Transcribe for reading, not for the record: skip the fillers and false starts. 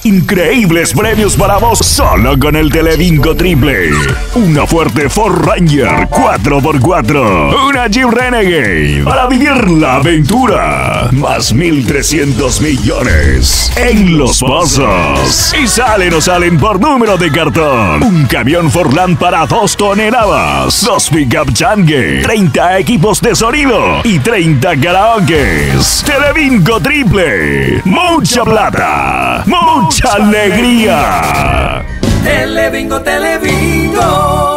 Increíbles premios para vos solo con el Telebingo Triple. Una fuerte Ford Ranger 4x4. Una Jeep Renegade para vivir la aventura. Más 1.300 millones en Los Pozos. Y salen o salen por número de cartón. Un camión Forland para 2 toneladas. 2 pickup Changue. 30 equipos de sonido. Y 30 karaokes. Telebingo Triple. Mucha plata. Mucha alegría. Telebingo, Telebingo.